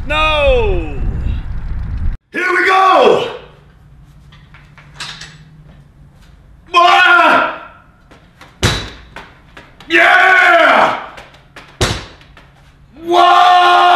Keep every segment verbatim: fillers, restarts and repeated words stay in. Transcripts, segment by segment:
snow. Here we go. Ah! Yeah! Whoa!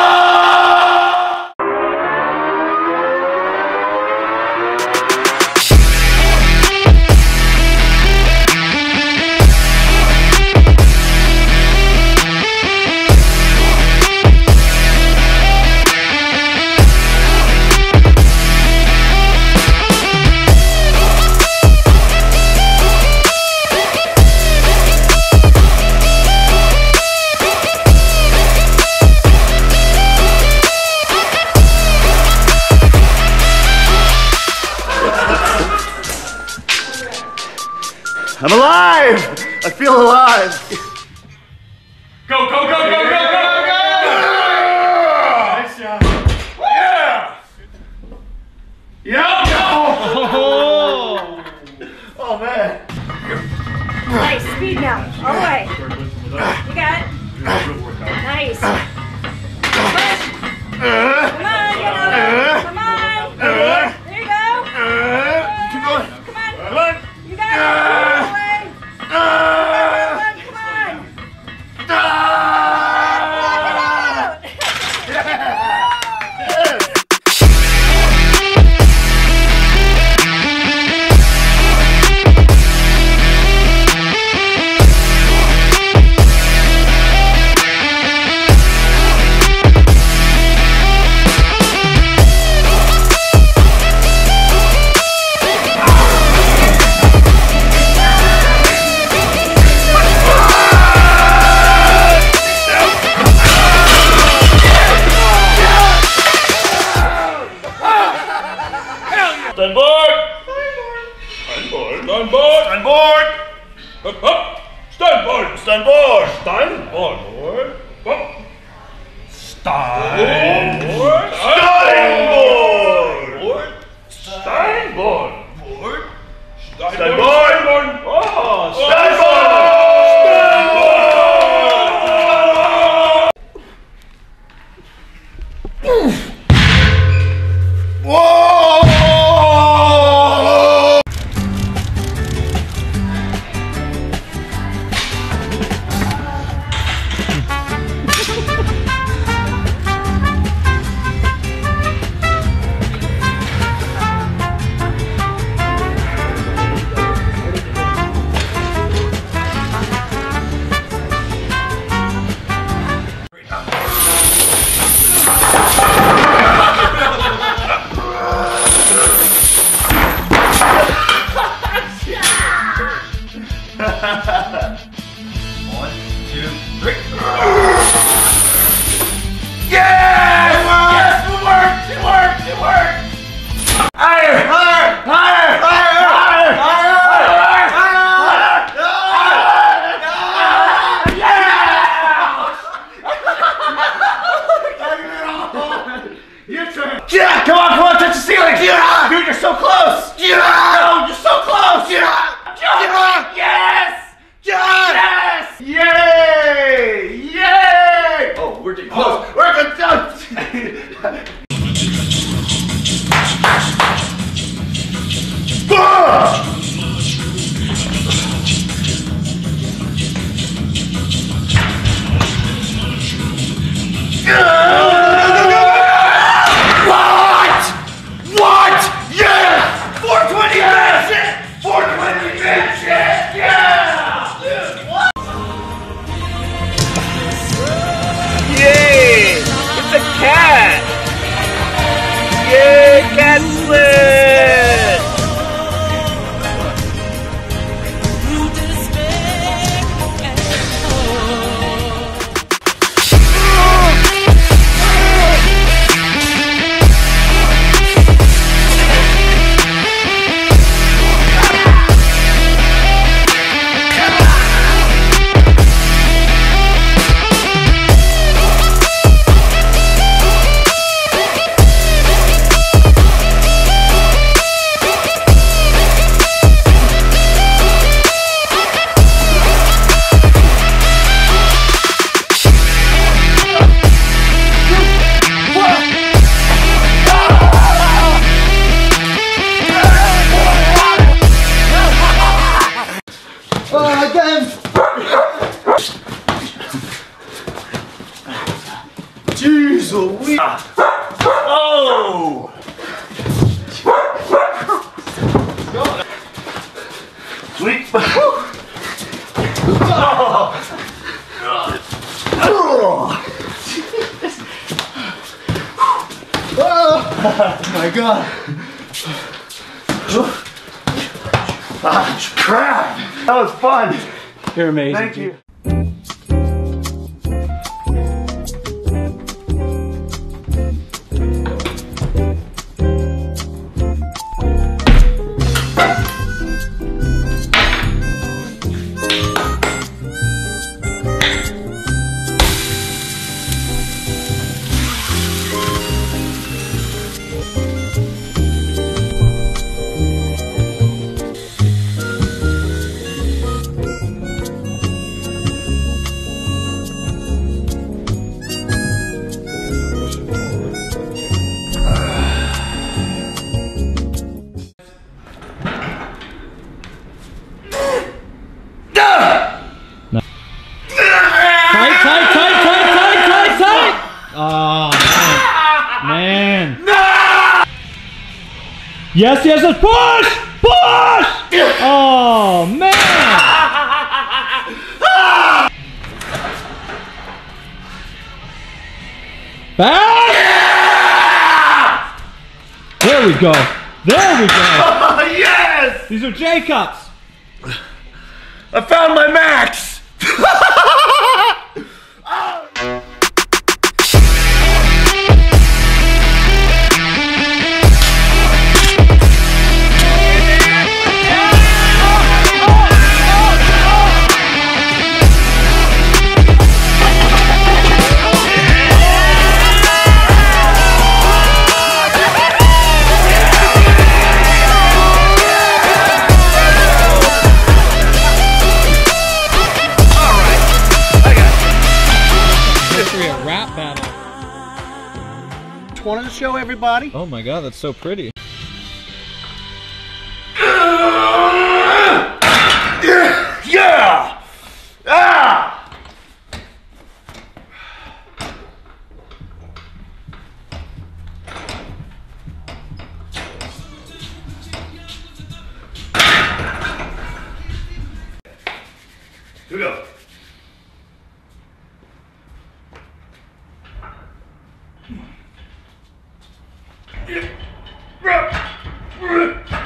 I'm alive! I feel alive! Go, go, go, go, go, go, go, go! Nice job. Yeah! Yeah! Oh, oh man. Nice, speed now. All the way. You got it. Nice. Push. Come on, get over. Come on. There you go. Keep going. Come on. Come on. You got it. All the way. Come on. Come on. Block it out. Stand board! Stand board! Stand board! Stand board! Up, up! Stand board! Stand board! Stand board! Up! Stand board! Stand board! Stand board! Board! Stand board! Oh! Stand board! Whoa! One, two, three. Yes! Yes! It worked! It worked! It worked! Higher! Higher! Higher! Higher! Higher! Higher! Your turn! Yeah! Come on! Come on! Touch the ceiling! Yeah! Dude, you're so close! Yeah! No, you're so close! Yeah! Yeah! Yes! Yes! Yay! Yay! Oh, we're getting close. Oh. We're getting close. What? What? Yes! four twenty yes! four twenty yes! Yeah! Yay! It's a cat! Yay! Cat sled! God. Ah, crap. That was fun. You're amazing. Thank you. Tight, tight, tight, tight, tight, tight, tight! Oh, man. man. No! Yes, yes, yes, push! Push! Oh, man! Back! There we go. There we go. Yes! These are J-cups. I found my max! Rap battle. Just wanted to show everybody. Oh my god, that's so pretty. Yeah! Ah! Here we go. Yeah.